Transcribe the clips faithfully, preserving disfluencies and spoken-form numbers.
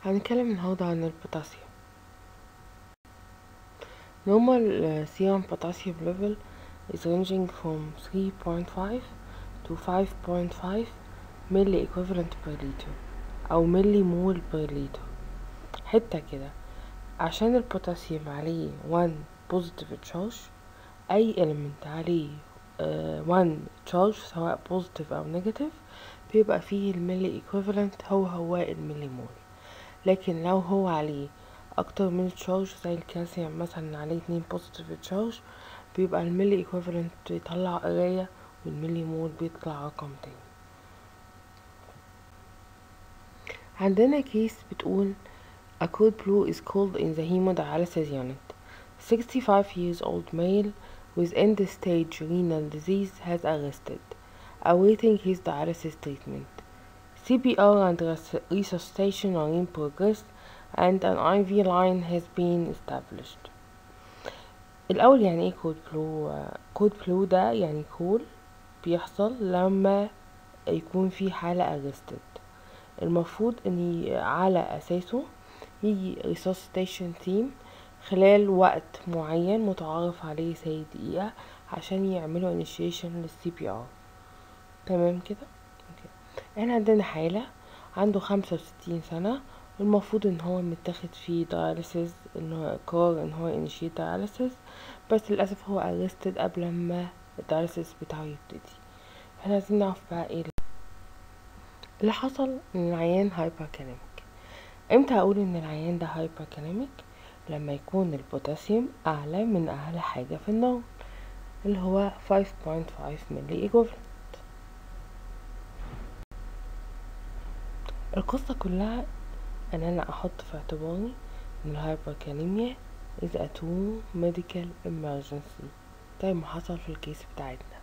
هنتكلم النهاردة عن البوتاسيوم. normal uh, serum potassium level is ranging from three point five to five point five milli equivalent per liter أو milli mole per liter. حتة كده عشان البوتاسيوم عليه one positive charge، أي element عليه uh, one charge سواء positive أو negative بيبقى فيه الملي equivalent هو هو الملي مول. لكن لو هو عليه اكتر من تشارج زي الكالسيوم مثلا عليه اتنين بوزيتيف تشارج بيبقى الملي ايكويفالنت بيطلع قراية والملي مول بيطلع رقم تاني. عندنا كيس بتقول a code blue is called in the hemodialysis unit. sixty-five years old male with end stage renal disease has arrested, awaiting his dialysis treatment. C P R and resuscitation are in progress and an I V line has been established. الأول يعني ايه كود بلو؟ كود بلو ده يعني كول بيحصل لما يكون في حالة arrested، المفروض ان على أساسه يجي resuscitation team خلال وقت معين متعارف عليه زي دقيقة عشان يعملوا initiation لل C P R. تمام كده؟ احنا عندنا حالة عنده خمسة وستين سنة والمفروض ان هو متاخد فيه داياليسيس، ان هو قرر ان هو انيشيت داياليسيس، بس للاسف هو ارستد قبل ما الداياليسيس بتاعه يبتدي. احنا عايزين نعرف بقى ايه اللي حصل. ان العيان هايبركاليميك. امتى اقول ان العيان ده هايبركاليميك؟ لما يكون البوتاسيوم اعلى من اعلى حاجة في النوم اللي هو five point five milli equivalent. القصة كلها ان انا احط في اعتباري ان الهايبركاليميا is a true medical emergency زي ما حصل في الكيس بتاعتنا.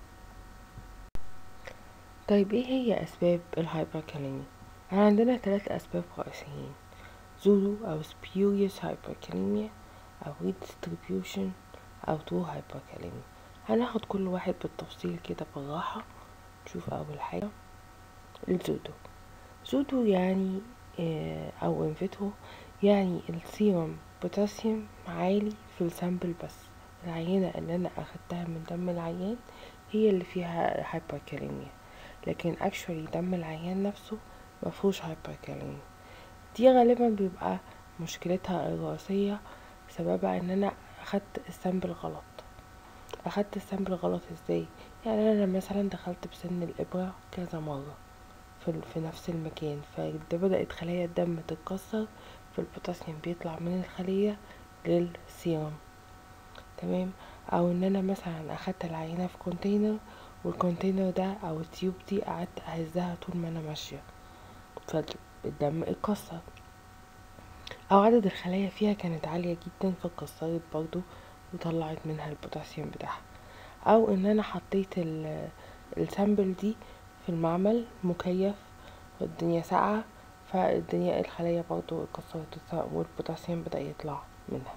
طيب ايه هي اسباب الهايبركاليميا؟ احنا عندنا ثلاث اسباب رئيسيين: زودو او spurious hyperkalemia او redistribution او true hyperkalemia. هناخد كل واحد بالتفصيل كده بالراحة. نشوف اول حاجة الزودو. زودو يعني اه او انفيترو يعني السيروم بوتاسيوم عالي في السامبل، بس العينة اللي انا اخدتها من دم العيان هي اللي فيها هايبركاليميا، لكن اكشولي دم العيان نفسه مفهوش هايبركاليميا. دي غالبا بيبقى مشكلتها الرئيسية سببها ان انا اخدت السامبل غلط. اخدت السامبل غلط ازاي؟ يعني انا مثلا دخلت بسن الابرة كذا مرة في, في نفس المكان، فده بدأت خلايا الدم تتكسر، فالبوتاسيوم بيطلع من الخلية للسيرم. تمام. او ان انا مثلا اخدت العينة في كونتينر والكونتينر ده او التيوب دي قعدت اهزها طول ما انا ماشية فالدم اتكسر، او عدد الخلايا فيها كانت عالية جدا فاتكسرت برضو وطلعت منها البوتاسيوم بتاعها، او ان انا حطيت السامبل دي في المعمل مكيف والدنيا ساقعة فالدنيا الخلايا برضو اتكسرت والبوتاسيوم بدأ يطلع منها.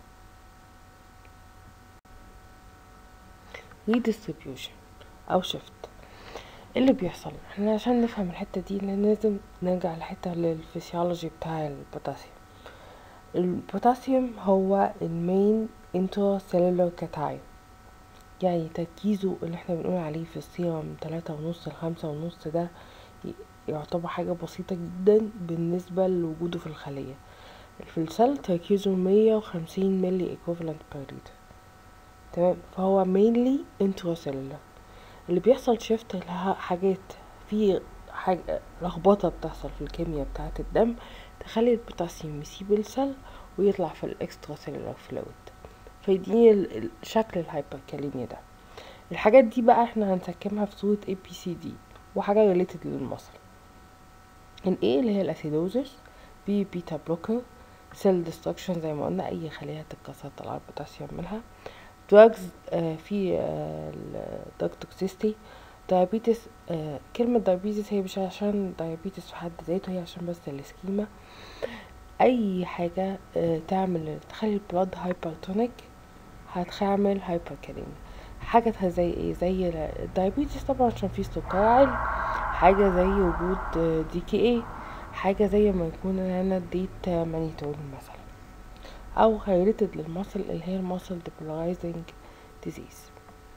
redistribution او shift. اللي بيحصل احنا عشان نفهم الحتة دي لازم نرجع لحتة للفسيولوجي بتاع البوتاسيوم. البوتاسيوم هو المين انترا سيلولر كاتايون، يعني تركيزه اللي احنا بنقول عليه في السيرم تلاتة ونص لخمسة ونص ده يعتبر حاجة بسيطة جدا بالنسبة لوجوده في الخلية. في السل تركيزه مية وخمسين ملي ايكوفالنت بير لتر. تمام. فهو mainly intracellular. اللي بيحصل شيفت حاجات في حاجة لخبطة بتحصل في الكيمياء بتاعة الدم تخلي البوتاسيوم يسيب السل ويطلع في الاكسترا سيلولار فلويد، فيديني شكل الهايبركاليميا ده. الحاجات دي بقى احنا هنسكمها في صورة اي بي سي دي وحاجة ريليتد للمصل. ال A اللي هي الاسيدوزس، B بيتا بلوكر، سيل ديستركشن زي ما قلنا اي خلية تتكسر طلع البوتاسيوم منها، drugs آه في الدراج توكسيستي، diabetes. آه كلمة diabetes هي مش عشان diabetes في حد ذاته، هي عشان بس السكيمة. اي حاجة آه تعمل تخلي البلاد هايبرتونيك هتعمل هايبركاليميا. حاجة زي ايه؟ زي الدايابيتس طبعا عشان فيه سكر عالي، حاجة زي وجود دي كي ايه، حاجة زي ما يكون انا اديت مانيتول مثلا، او related للمصل اللي هي المصل depolarizing disease.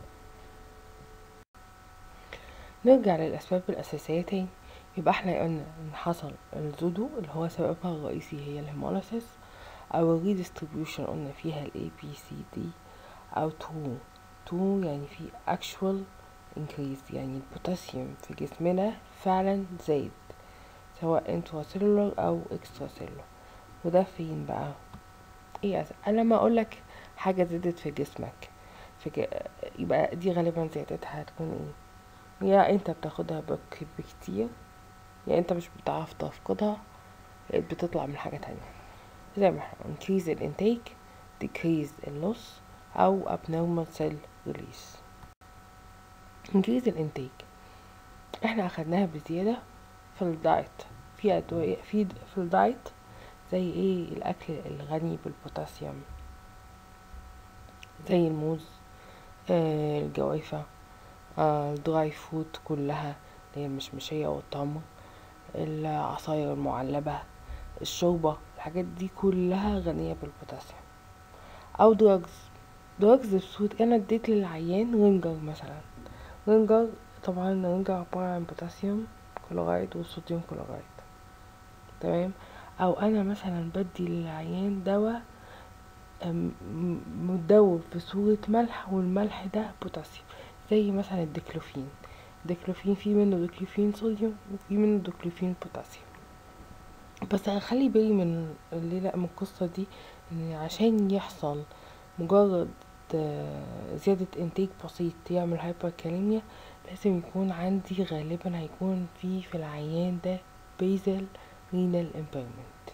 نرجع للأسباب الأساسية تاني. يبقى احنا قلنا ان حصل الزودو اللي هو سببها الرئيسي هي الهيموليسيس، او الريديستريبيوشن قلنا فيها ال A B C D، او تو تو يعني في actual increase، يعني البوتاسيوم في جسمنا فعلا زايد سواء intracellular او extracellular. وده فين بقى؟ ايه انا لما اقولك حاجة زادت في جسمك في ج... يبقى دي غالبا زيادتها هتكون ايه؟ يا انت بتاخدها بك بكتير، يا انت مش بتعرف تفقدها، بتطلع من حاجة تانية، زي ما احنا increase الانتاك decrease اللوس او abnormal cell release. increase الانتاك احنا اخدناها بزيادة في الدايت، في ادوية في في الدايت زي ايه؟ الاكل الغني بالبوتاسيوم زي الموز، آه الجوافة، آه الدراي فود كلها اللي هي المشمشية والتمر، العصاير المعلبة، الشوربة، الحاجات دي كلها غنية بالبوتاسيوم. او دراجز دراجز بصورة انا اديت للعيان رينجر مثلا، رينجر طبعا رينجر عبارة عن بوتاسيوم كلورايد وصوديوم كلورايد، تمام. او انا مثلا بدي للعيان دواء مدوب في صورة ملح، والملح ده بوتاسيوم، زي مثلا الديكلوفين. الديكلوفين في منه ديكلوفين صوديوم وفي منه ديكلوفين بوتاسيوم. بس اخلي بالي من اللي لا من القصة دي، ان عشان يحصل مجرد زيادة انتاج بسيط يعمل هايبركاليميا، لازم يكون عندي غالبا هيكون في في العيان ده basal renal impairment.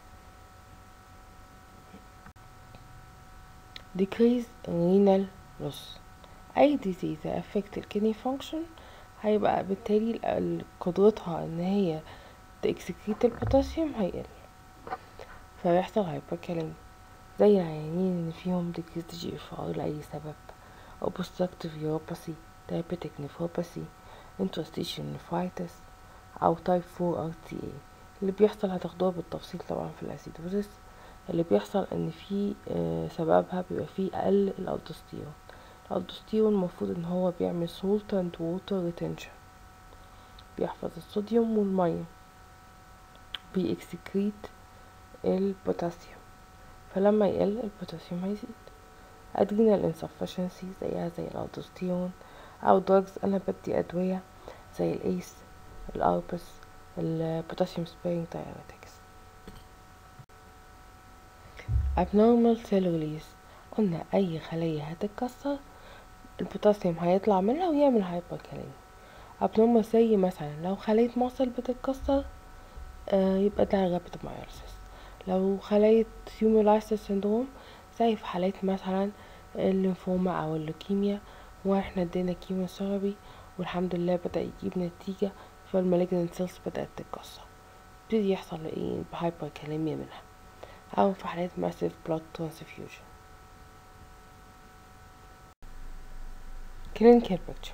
decrease renal loss. اي disease affect الكدني function هيبقى بالتالي قدرتها ان هي تكسكريت البوتاسيوم هيقل، فيحصل هايبركاليميا. زي العيانين اللي فيهم decreased جي اف ار لأي سبب، obstructive uropathy، diabetic nephropathy، interstitial nephritis، او type فور ار تي اي. اللي بيحصل هتاخدوها بالتفصيل طبعا في الاسيدوزيس. اللي بيحصل ان في آه سببها بيبقى فيه اقل الالدوستيرون. الالدوستيرون المفروض ان هو بيعمل salt and water retention، بيحفظ الصوديوم والميه، بيكسكريت البوتاسيوم، فلما يقل البوتاسيوم هيزيد. adrenal insufficiency زيها زي الالدوستيرون. او drugs انا بدي ادوية زي الايس، الاربس، البوتاسيوم سبيرنج diuretics. abnormal cell release قلنا اي خلية هتتكسر البوتاسيوم هيطلع منها ويعمل هايبركاليميا. abnormal زي مثلا لو خلية مصل بتتكسر آه يبقى ده رابيدومايوسيس. لو خلية هيمولايسيس سيندروم زي في حالات مثلا الليمفوما او اللوكيميا، واحنا ادينا كيموثيرابي والحمد لله بدأ يجيب نتيجة، فالمالجنت سيلز بدأت تتكسر، بيبتدي يحصل ايه؟ هايبركاليميا منها. او في حالات massive blood transfusion. clinical picture.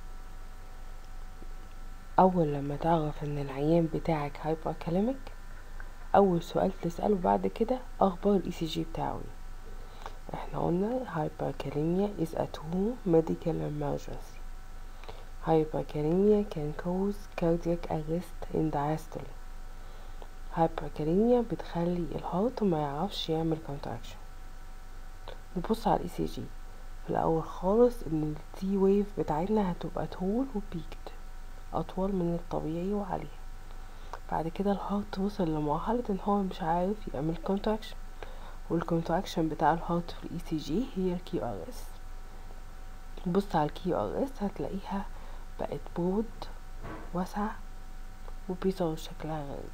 اول لما تعرف ان العيان بتاعك هايبركاليميك، اول سؤال تسأله بعد كده اخبار الاي سي جي بتاعه. احنا قلنا hyperkalemia is a true medical emergency. Hyperkalemia can cause cardiac arrest in diastole. hyperkalemia بتخلي الهارت ما يعرفش يعمل contraction. نبص على الاي سي جي في الاول خالص ان التي ويف بتاعتنا هتبقى طول وبيكت اطول من الطبيعي وعالية. بعد كده الهارت وصل لمرحلة ان هو مش عارف يعمل contraction، والكونتراكشن بتاع الهارت في الاي سي جي هي الكيو ار اس. بص على الكيو ار اس هتلاقيها بقت برود واسع وبيظهر شكلها غريب.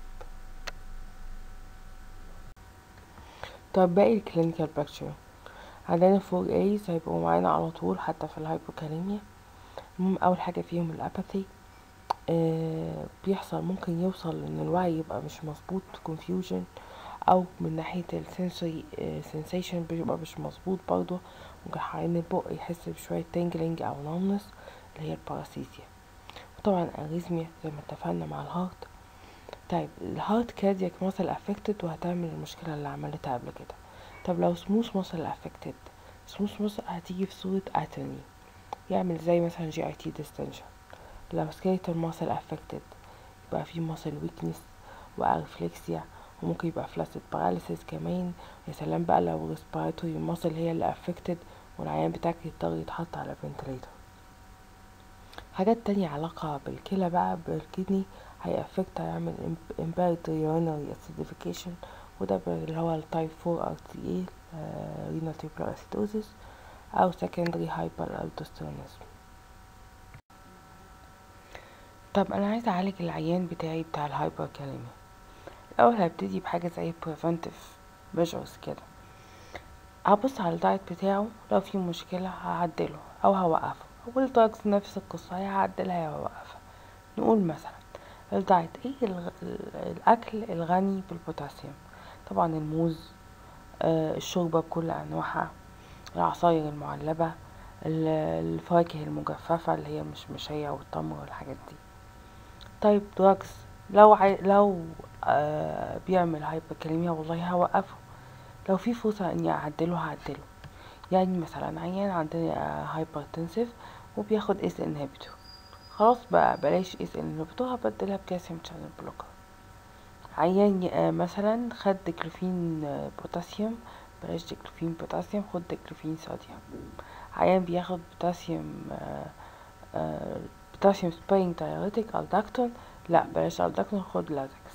طب باقي الكلينيكال بيكتشر عندنا فور ايز هيبقوا معانا على طول حتى في الهايبوكاليميا. المهم اول حاجه فيهم الاباثي، آه بيحصل ممكن يوصل ان الوعي يبقى مش مظبوط confusion، او من ناحيه السنسوري سensation بيبقى مش مظبوط برضه، ممكن حوالين البق يحس بشويه تانجلينج او نومنس اللي هي الباراسيزيا. وطبعا اريزميا زي ما اتفقنا مع الهارت. طيب الهارت كاردياك ماسل افكتد وهتعمل المشكله اللي عملتها قبل كده. طب لو سموث ماسل افكتد، سموث ماسل هتيجي في صوره اتوني، يعمل زي مثلا جي اي تي ديستنشن. لو سكيلتال ماسل افكتد يبقى في ماسل ويكنس وارفلكسيا، وممكن يبقى فلاسيد باراليسيس كمان. يا سلام بقى لو ريسبيراتوري ماسل هي اللي افكتد والعيان بتاعك يضطر يتحط على فنتليتور. حاجات تانية علاقة بالكلى بقى بالكدني هيأفكت، هيعمل impaired urinary acidification، وده اللي هو التايب فور ار تي اي renal tubular acidosis او secondary hyperaldosteronism. طب انا عايزة اعالج العيان بتاعي بتاع الهايبركاليميا. الاول هبتدي بحاجة زي preventive measures كده، هبص على الدايت بتاعه، لو في مشكلة هعدله او هوقفه. والدراجز نفس القصة، يا هعدلها يا هوقفها. نقول مثلا الدايت ايه؟ الغ... الاكل الغني بالبوتاسيوم، طبعا الموز، آه الشوربة بكل انواعها، العصاير المعلبة، الفواكه المجففة اللي هي مش مشية والتمر والحاجات دي. طيب دراجز، لو عي... لو آه بيعمل هايبركاليميا والله هوقفه. لو في فرصة اني اعدله هعدله. يعني مثلا عيان عندنا هايبرتنسيف وبياخد اس انهبيتور، خلاص بقى بلاش اس انهبيتور، هبدلها بكالسيوم شانل بلوكر. عيان مثلا خد ديكلوفين بوتاسيوم، بلاش ديكلوفين بوتاسيوم، خد ديكلوفين صوديوم. عيان بياخد بوتاسيوم بوتاسيوم سبرينج دايوريتك الداكتون، لا بلاش الداكتون، خد لازكس.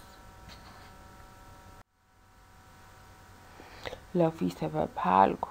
لو في سبب هعالجه.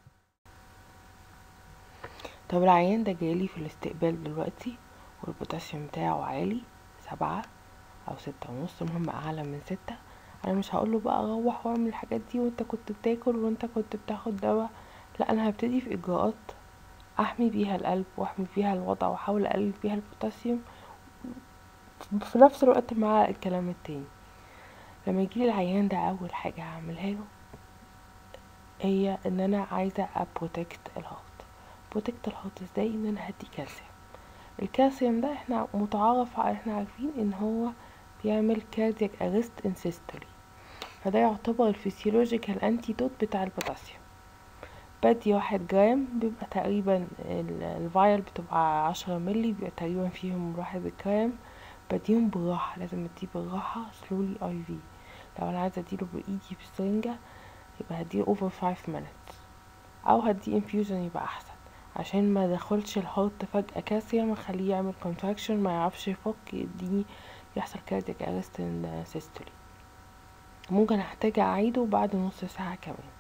طب العيان ده جايلي في الاستقبال دلوقتي والبوتاسيوم بتاعه عالي، سبعة او ستة ونص، المهم اعلى من ستة. انا مش هقوله بقى روح واعمل الحاجات دي وانت كنت بتاكل وانت كنت بتاخد دواء، لا انا هبتدي في اجراءات احمي بيها القلب واحمي بيها الوضع واحاول اقلل بيها البوتاسيوم في نفس الوقت مع الكلام التاني. لما يجيلي العيان ده اول حاجة هعملها له هي ان انا عايزة ابروتكت الهارت. بروتكت الهارت ازاي؟ ان انا هدي كالسيوم. الكالسيوم ده احنا متعارف، احنا عارفين ان هو بيعمل كاردياك ارست ان سيستولي، فده يعتبر الفسيولوجيكال انتيدوت بتاع البوتاسيوم. بدي واحد جرام، بيبقى تقريبا الفايل بتبقى عشرة ملي، بيبقى تقريبا فيهم واحد جرام. بديهم بالراحة، لازم اديه بالراحة سلولي اي في. لو انا عايزة اديله بايدي بسرنجة يبقى هديه over five minutes، او هديه انفيوجن يبقى احسن، عشان ما دخلش الهارت فجأة كالسيوم اخليه يعمل كونتراكشن ما يعرفش يفك، يديني يحصل كاردياك ارست ان سيستولي. ممكن احتاج اعيده بعد نص ساعة كمان.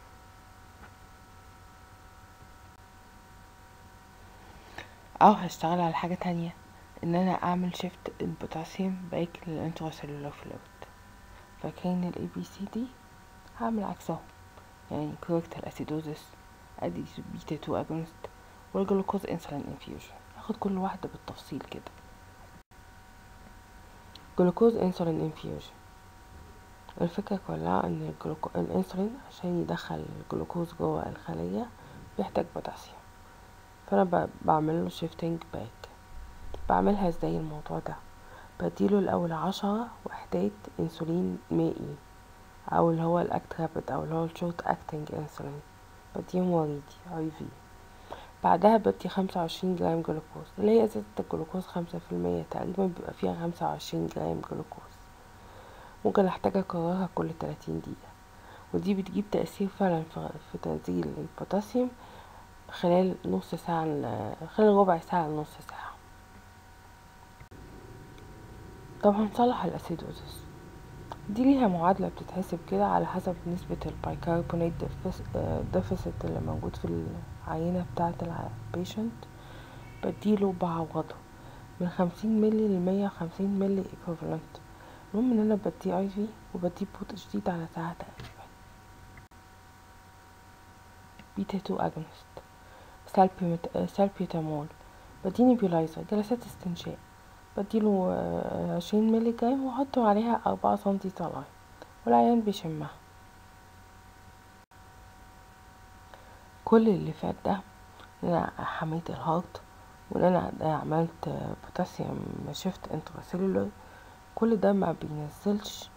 او هشتغل على حاجة تانية، ان انا اعمل شيفت البوتاسيوم باك للانتراسيلولار فلويد. فاكرين الاي بي سي دي؟ هعمل عكسهم، يعني كوركتال اسيدوزس، ادي بيتا تو اجونست، والجلوكوز انسولين انفيوجن. هاخد كل واحدة بالتفصيل كده. جلوكوز انسولين انفيوجن، الفكرة كلها ان الجلوكو... الانسولين عشان يدخل الجلوكوز جوه الخلية بيحتاج بوتاسيوم، فانا ب... بعمله شيفتنج باك. بعملها ازاي الموضوع ده؟ بديله الاول عشرة وحدات انسولين مائي، او اللي هو الاكت رابid او اللي هو الشورت اكتنج انسولين، بديهم وريدي اي في. بعدها بدي خمسة وعشرين جرام جلوكوز، اللي هي ازازة الجلوكوز خمسة في المية تقريبا، بيبقى فيها خمسة وعشرين جرام جلوكوز. ممكن احتاج اكررها كل تلاتين دقيقة، ودي بتجيب تأثير فعلا في تنزيل البوتاسيوم خلال نص ساعة، خلال ربع ساعة لنص ساعة. طب هنصلح الاسيدوزس دي، ليها معادلة بتتحسب كده على حسب نسبة البيكربونات ديفيسيت اللي موجود في العينة بتاعة البيشنت. بديله بعوضه من خمسين ملي لمية وخمسين ملي equivalent. المهم ان انا بديه اي في وبديه ببطء شديد على ساعة تقريبا. بيتا تو اجونست، سالبيوتامول، بديه نيبيولايزر جلسات استنشاق، بديله عشرين ملي جرام واحطه عليها اربعة سنتي صلاين والعيان بيشمها. كل اللي فات ده ان انا حميت الهارت وان انا عملت بوتاسيوم شيفت انتراسيلولر، كل ده ما بينزلش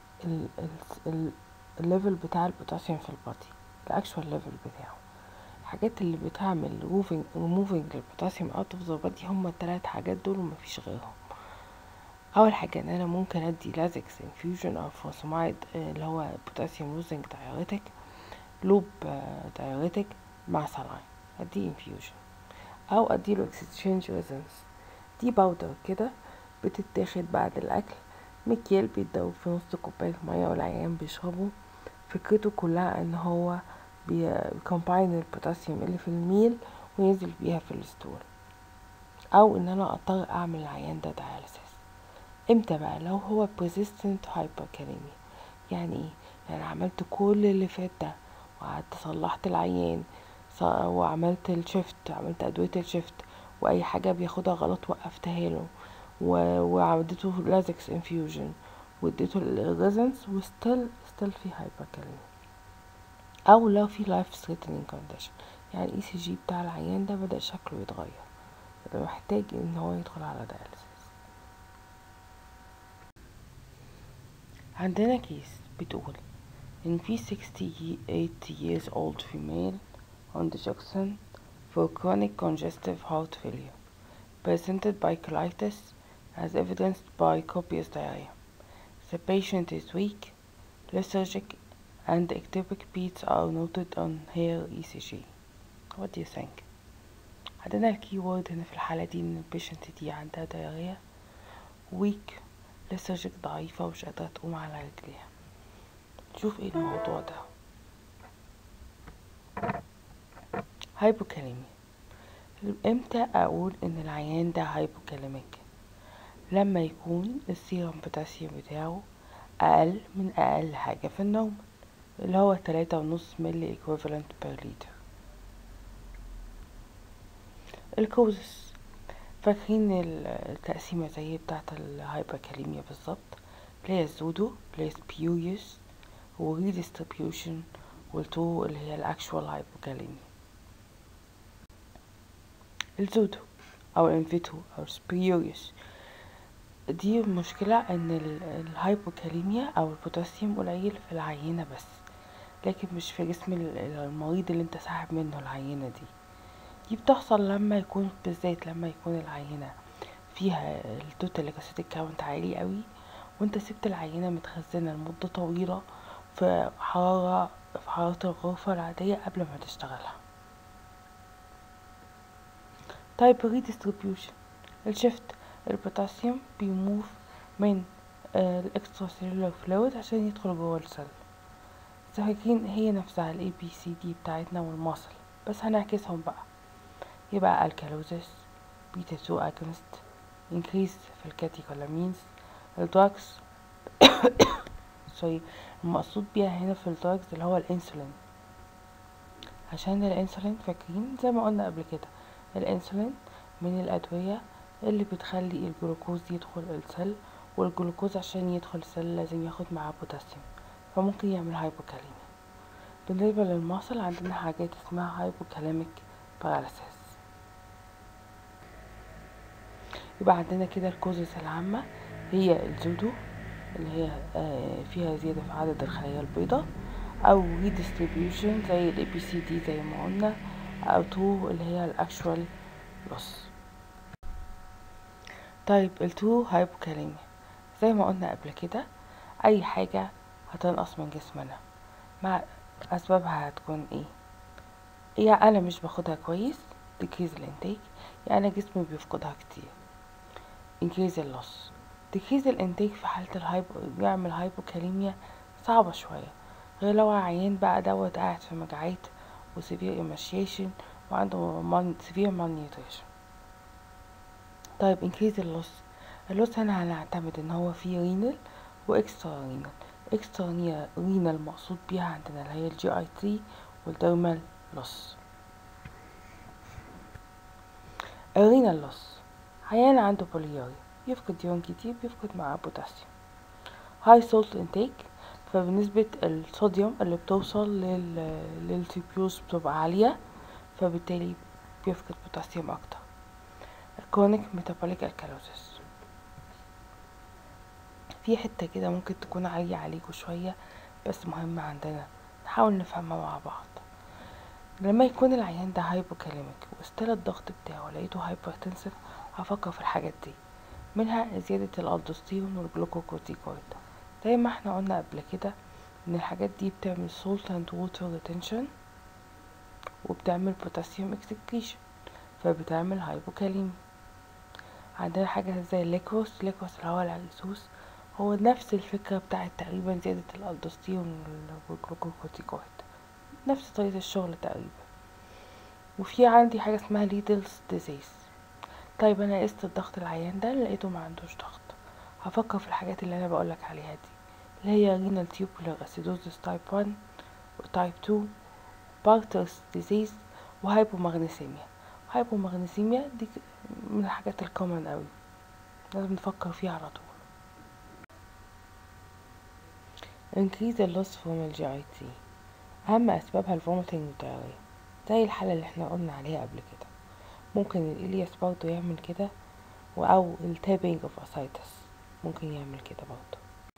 الليفل بتاع البوتاسيوم في البادي، الاكشوال ليفل بتاعه. الحاجات اللي بتعمل removing البوتاسيوم out of the body هما التلات حاجات دول ومفيش غيرهم. اول حاجه ان انا ممكن ادي لازكس انفيوجن او فوسمايد اللي هو بوتاسيوم لوزنج دايوريتك، لوب دايوريتك مع سلاين، ادي انفيوجن. او اديله اكسشينج ريزنس، دي باودر كده بتتاخد بعد الاكل، مكيال بيتدوب في نص كوبايه ميه والعيان بيشربه. فكرته كلها ان هو بيكومباين البوتاسيوم اللي في الميل وينزل بيها في الستول. او ان انا اضطر اعمل العيان ده داياليسيس. امتى بقى؟ لو هو persistent hyperkalemia. يعني ايه؟ يعني عملت كل اللي فات ده وقعدت صلحت العيان وعملت الشيفت، عملت ادويه الشيفت، واي حاجه بياخدها غلط وقفتها له وعملته لازكس انفيوجن واديته الريزنس وستيل ستيل في hyperkalemia. او لو في life threatening condition، يعني الاي سي جي بتاع العيان ده بدأ شكله يتغير، محتاج ان هو يدخل على داياليسيس. عندنا كيس بتقول ان في sixty-eight years old female on digoxin for chronic congestive heart failure presented by colitis as evidenced by copious diarrhea. The patient is weak, lethargic, and ectopic beats are noted on her E C G. What do you think? عندنا الكي وورد هنا في الحالة دي ان البيشنت دي عندها diarrhea، weak، lethargic ضعيفة ومش قادرة تقوم على رجليها. نشوف ايه الموضوع ده. هايبوكاليميا. امتى اقول ان العيان ده هايبوكاليميك؟ لما يكون السيرم بوتاسيوم بتاعه اقل من اقل حاجة في النوم اللي هو تلاتة ونص ملي equivalent per liter. الكوزس، فاكرين التقسيمة زي بتاعة الهايبوكاليميا بالظبط، اللي هي الزودو اللي هي سبيوريوس وريديستريبيوشن، والتو اللي هي الاكشوال هايبوكاليميا. الزودو او الانفيتو او سبيوريوس دي المشكلة ان الهايبوكاليميا او البوتاسيوم قليل في العينة بس، لكن مش في جسم المريض اللي انت ساحب منه العينة دي. دي بتحصل لما يكون بالذات لما يكون العينة فيها التوتال ليكوسيتيك كاونت عالي قوي وانت سبت العينة متخزنة لمدة طويلة في حرارة في حرارة الغرفة العادية قبل ما تشتغلها. طيب redistribution، الشفت البوتاسيوم بيموف من الاكسترا سيلولار فلويد عشان يدخل جوه السل. فاكرين هي نفسها الاي بي سي دي بتاعتنا والمصل، بس هنعكسهم بقى. يبقى الكالوزيس، بيتا تو اجونست، انكريز في الكاتيكولامينز، الدراكس سوري المقصود بيها هنا في الدراكس اللي هو الانسولين، عشان الانسولين فاكرين زي ما قلنا قبل كده الانسولين من الادوية اللي بتخلي الجلوكوز يدخل السل، والجلوكوز عشان يدخل السل لازم ياخد معاه بوتاسيوم، فممكن يعمل هايبوكاليميا. بالنسبة للمصل عندنا حاجات اسمها هايبوكاليميك باراليسيس. يبقى عندنا كده الكوزز العامة هي الزودو اللي هي فيها زيادة في عدد الخلايا البيضاء، او redistribution زي الاي بي سي دي زي ما قلنا، او تو اللي هي الاكشوال لوس. طيب التو هايبوكاليميا زي ما قلنا قبل كده اي حاجة هتنقص من جسمنا مع اسبابها هتكون ايه؟ يعني انا مش باخدها كويس decrease الانتاج، يعني جسمي بيفقدها كتير. increase اللوس، decrease الانتاج في حالة الهايبو بيعمل هايبوكاليميا صعبة شوية، غير لو عيان بقى دوت قاعد في مجاعات وسيفير emaciation وعنده سيفير malnutrition. طيب increase اللوس، اللوس هنا هنعتمد ان هو فيه رينال واكسترا رينال. اكسترا رينال مقصود بيها عندنا اللي هي الجي اي تي والديرمال لوس. الرينال لوس عيان عنده بوليوريا يفقد ديون كتير، بيفقد معاه بوتاسيوم. هاي سولت انتيك، فبنسبة الصوديوم اللي بتوصل لل للتيبيوز بتبقى عالية، فبالتالي بيفقد بوتاسيوم اكتر. كرونيك ميتابوليك الكالوزيس، في حتة كده ممكن تكون عالية عليكوا شوية بس مهمة عندنا نحاول نفهمها مع بعض. لما يكون العيان ده هايبوكاليميك وستيل الضغط بتاعه لقيته هايبرتنسف، هفكر في الحاجات دي، منها زيادة الالدوستيرون والجلوكوكورتيكويد. زي ما احنا قلنا قبل كده ان الحاجات دي بتعمل salt and water retention وبتعمل potassium excretion فبتعمل هايبوكاليمي. عندنا حاجة زي الليكروس، الليكروس اللي هو العرقسوس، هو نفس الفكرة بتاعت تقريبا زيادة الالدوستيرون والجلوكوكورتيكويد، نفس طريقة الشغل تقريبا. وفي عندي حاجة اسمها ليدلز ديزيز. طيب انا قست الضغط العيان ده لقيته ما عندوش ضغط، هفكر في الحاجات اللي انا بقولك عليها دي اللي هي رينال تيوبولار اسيدوزس تايب واحد وتايب اتنين، بارترز ديزيز، وهايبومغنيسيميا. هايبومغنيسيميا دي من الحاجات الكومن قوي لازم نفكر فيها على طول. increase اللوس from الجي اي تي، اهم اسبابها الفوميتنج والدايريا زي الحالة اللي احنا قلنا عليها قبل كده. ممكن الإلياس برضو يعمل كده، او التابينج اوف اسايتس ممكن يعمل كده برضو.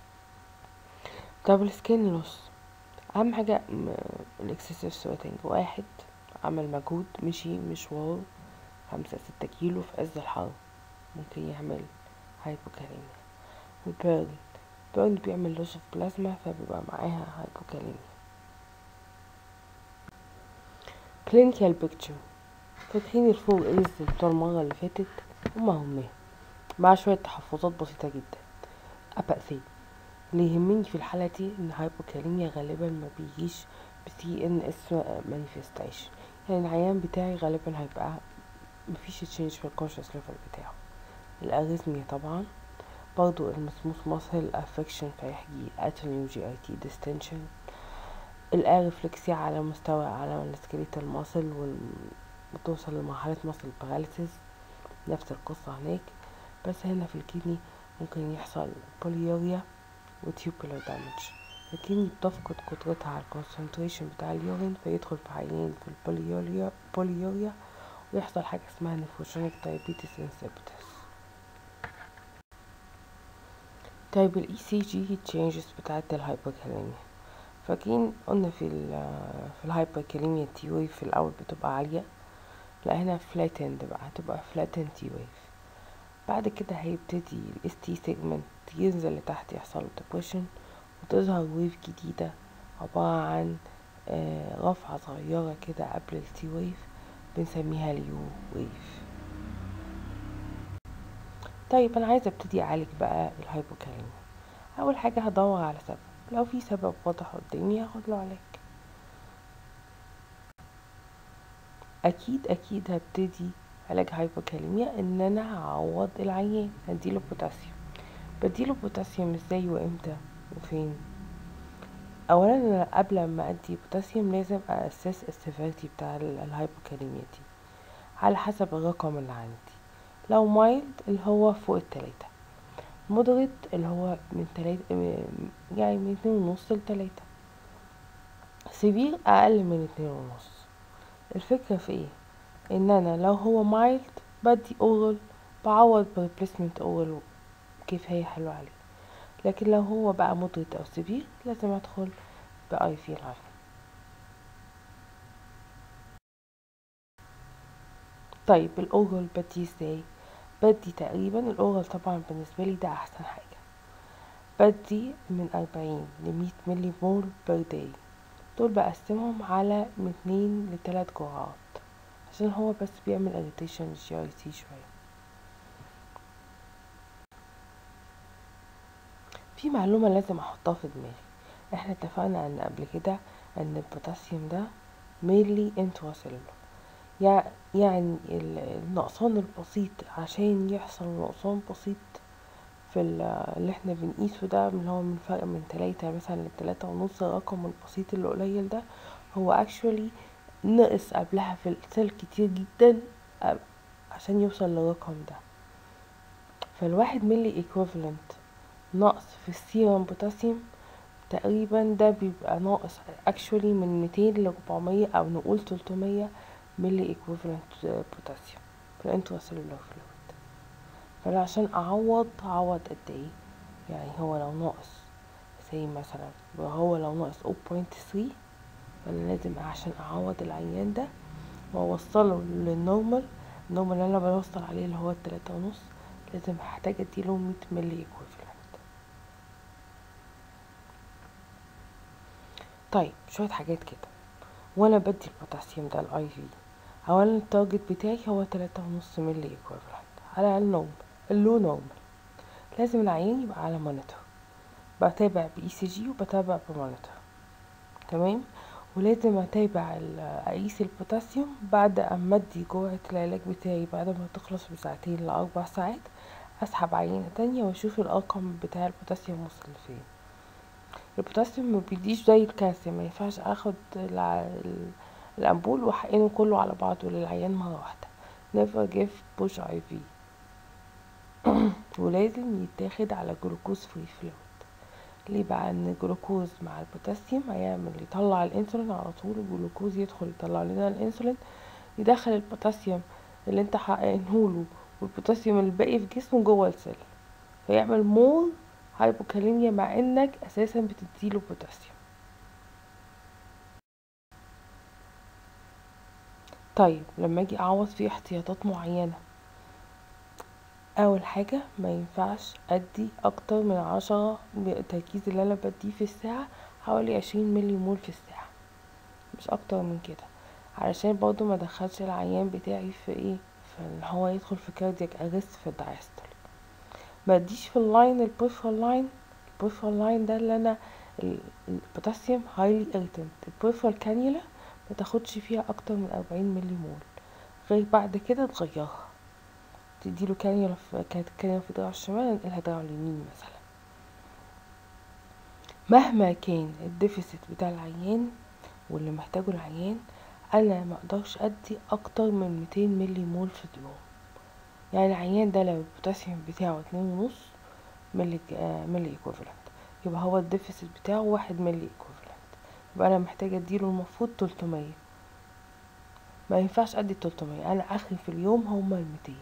طب السكين لوس، اهم حاجة الاكسسيف سويتنج. واحد عمل مجهود، مشي مشوار خمسة ستة كيلو في عز الحر، ممكن يعمل هايبوكاليميا. والبيرن، بيرن بيعمل لوس اوف بلازما فبيبقى معاها هايبوكاليميا. كلينيكال بيكتشر، فاكرين الفور ايز بتوع المرة اللي فاتت؟ هما هما مع شوية تحفظات بسيطة جدا. أبأسي اللي يهمني في الحالة دي ان هايبوكاليميا غالبا ما بيجيش بسي ان اس مانيفستيشن، يعني العيان بتاعي غالبا هيبقى مفيش تشينج في الكونشس ليفل بتاعه. الاريزميا طبعا، برضو المسموث ماسل افكشن فيحجي اتوني جي اي تي ديستنشن. الارفلكسيا على مستوى على السكيليتال ماسل وتوصل لمرحلة ماسل باراليسيس، نفس القصة هناك، بس هنا في الكدني ممكن يحصل بوليوريا وتيوبولار دامج. الكدني بتفقد قدرتها على الكونسنتريشن بتاع اليورين فيدخل في عينين في البوليوريا بوليوريا ويحصل حاجة اسمها نيفروجينيك دايابيتس انسيبيتس. طيب الاي سي جي تشينجز بتاعت الهايبوكاليميا، فاكرين قلنا في ال في الهايبوكاليميا التي ويف في الاول بتبقى عالية، لا هنا فلاتند بقى، هتبقى فلاتند تي ويف. بعد كده هيبتدي الاس تي سيجمنت ينزل لتحت، يحصل ديبريشن وتظهر ويف جديدة عبارة عن آه رفعة صغيرة كده قبل التي ويف بنسميها اليو ويف. طيب انا عايزة ابتدي اعالج بقى الهايبوكاليميا. اول حاجة هدور على سبب، لو في سبب واضح قدامي هاخد له علاج. اكيد اكيد هبتدي علاج هايبوكاليميا ان انا هعوض العيان، هديله بوتاسيوم. بديله بوتاسيوم ازاي وامتى وفين؟ اولا أنا قبل ما ادي بوتاسيوم لازم اسس السيفيرتي بتاع الهايبوكاليميا دي على حسب الرقم اللي عندي. لو مايلد اللي هو فوق التلاتة، مودريت اللي هو من تلاتة يعني من اتنين ونص لتلاتة، سيفير اقل من اتنين ونص. الفكرة في ايه؟ ان انا لو هو مايلد بدي اورال بعوض بريبليسمنت اورال كفاية حلو عليه، لكن لو هو بقى مودريت او سيفير لازم ادخل باي في لاين. طيب الاورال بدي ازاي؟ بدي تقريبا الاورال طبعا بالنسبة لي ده احسن حاجة، بدي من اربعين لمية ملي مول بير داي، دول بقسمهم على من اتنين لتلات جرعات عشان هو بس بيعمل irritation للجي اي تي شوية. في معلومة لازم احطها في دماغي، احنا اتفقنا ان قبل كده ان البوتاسيوم ده ميلي انتراسيلولر، يعني النقصان البسيط عشان يحصل نقصان بسيط في اللي احنا بنقيسه ده اللي هو من فرق من تلاتة مثلا لتلاتة ونص، الرقم البسيط اللي قليل ده هو actually نقص قبلها في السيل كتير جدا عشان يوصل للرقم ده. فالواحد ملي equivalent نقص في السيرم بوتاسيوم تقريبا ده بيبقى ناقص actually من ميتين لربعمية او نقول تلتمية ملي equivalent بوتاسيوم في الانتراسيلولار فلويد. فانا عشان اعوض اعوض قد ايه؟ يعني هو لو ناقص زي مثلا هو لو ناقص صفر فاصلة تلاتة، فانا لازم عشان اعوض العيان ده واوصله للنورمال، النورمال اللي انا بوصل عليه اللي هو التلاتة ونص، لازم هحتاج اديله مية ملي ايكويفالنت. طيب شوية حاجات كده وانا بدي البوتاسيوم ده الاي في. اولا التارجت بتاعي هو تلاتة ونص ملي ايكويفالنت على النورمال، اللو نورمال. لازم العيان يبقى على مونيتور، بتابع باي سي جي وبتابع بمونيتور، تمام. ولازم اتابع اقيس البوتاسيوم بعد اما ادي جرعة العلاج بتاعي، بعد ما تخلص بساعتين لاربع ساعات اسحب عينة تانية واشوف الارقم بتاع البوتاسيوم وصل لفين. البوتاسيوم ما بيديش زي الكالسيوم، ما ينفعش اخد الع... الامبول واحقنه كله على بعضه للعيان مرة واحدة. never give push اي في. ولازم يتاخد على جلوكوز فري فلويد. ليه بقى؟ ان الجلوكوز مع البوتاسيوم هيعمل يطلع الانسولين على طول، الجلوكوز يدخل يطلع لنا الانسولين، يدخل البوتاسيوم اللي انت حقنهوله والبوتاسيوم الباقي في جسمه جوه السيل، فيعمل مور هايبوكاليميا مع انك اساسا بتديله بوتاسيوم. طيب لما اجي اعوض فيه احتياطات معينة، اول حاجة ما ينفعش ادي اكتر من عشرة، التركيز اللي انا بديه في الساعة حوالي عشرين ملي مول في الساعة، مش اكتر من كده، علشان برضو ما دخلش العيان بتاعي في ايه، فان هو يدخل في كاردياك ارست في الدايستول. ما اديش في اللاين البريفرال لاين. البريفرال لاين ده اللي انا البوتاسيوم هايلي اريتنت، البريفرال كانيولا ما تاخدش فيها اكتر من اربعين ملي مول، غير بعد كده تغيرها، تديله كانيولا في كانت كانيولا في دراع الشمال ننقلها دراع اليمين مثلا. مهما كان الديفيسيت بتاع العيان واللي محتاجه العيان، انا ما اقدرش ادي اكتر من ميتين ملي مول في اليوم. يعني العيان ده لو البوتاسيوم بتاعه اتنين ونص ملي آه ملي ايكوفالنت، يبقى هو الديفيسيت بتاعه واحد ملي ايكوفالنت، يبقى انا محتاجه اديله المفروض تلتمية. ما ينفعش ادي تلتمية، انا اخري في اليوم هما الميتين.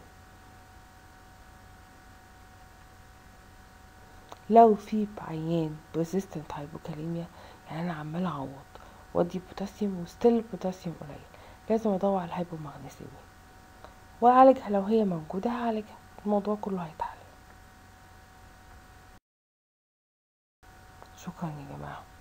لو في عيان persistent hypokalemia، يعني انا عماله اعوض وادي بوتاسيوم وستيل البوتاسيوم قليل، لازم ادور على الهايبومغنيسيميا واعالجها، لو هي موجوده هعالجها، الموضوع كله هيتحل. شكرا يا جماعه.